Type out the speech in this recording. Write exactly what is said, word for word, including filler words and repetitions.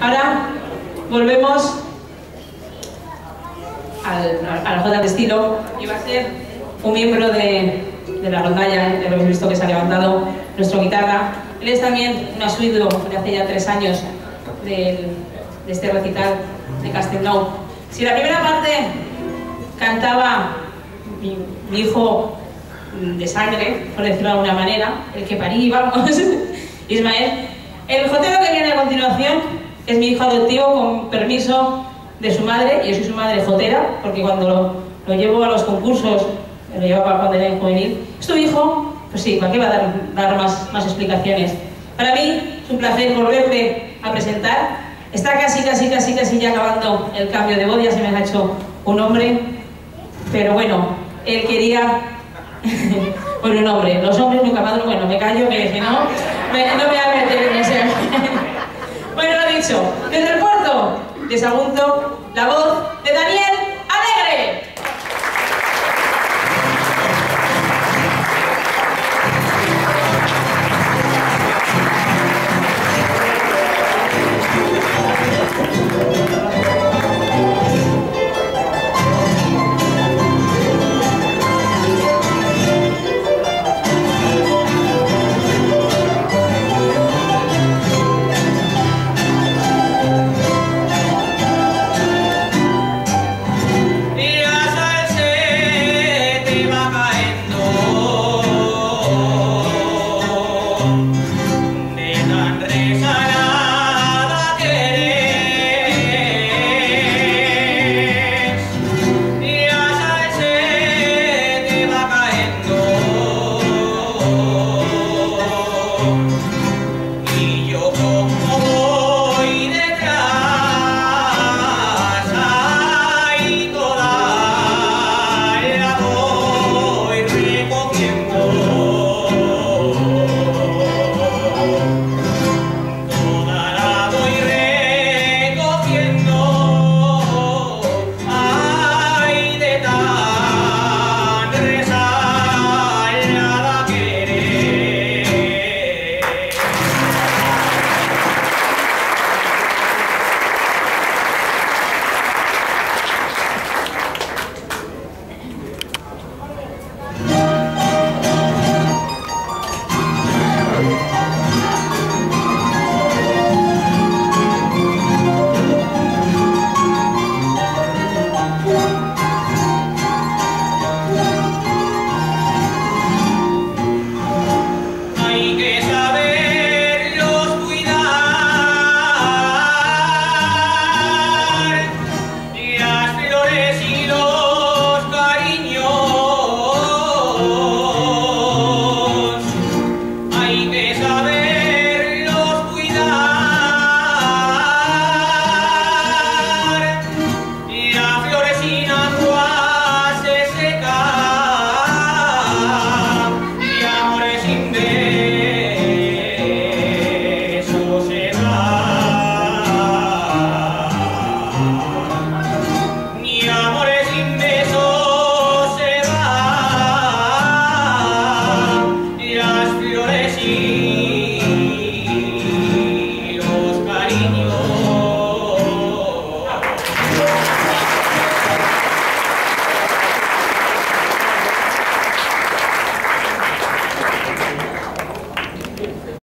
Ahora volvemos al, a la jota de estilo, y va a ser un miembro de, de la rondalla, ya lo habéis visto que se ha levantado, nuestro guitarra. Él es también un asiduo de hace ya tres años del, de este recital de Castelnau. Si la primera parte cantaba mi, mi hijo de sangre, por decirlo de alguna manera, el que parí, vamos, Ismael, el jotero que viene a continuación es mi hijo adoptivo con permiso de su madre. Yo soy su madre jotera, porque cuando lo, lo llevo a los concursos, lo llevaba cuando era en juvenil. ¿Es tu hijo? Pues sí, ¿para qué va a dar, dar más, más explicaciones? Para mí es un placer volverte a presentar. Está casi, casi, casi, casi ya acabando el cambio de voz, ya se me ha hecho un hombre, pero bueno, él quería... bueno, un hombre, los hombres nunca más, bueno, me callo, que si no, me, no me voy a meter en ese... Bueno, lo dicho, desde el puerto de Sagunto, la voz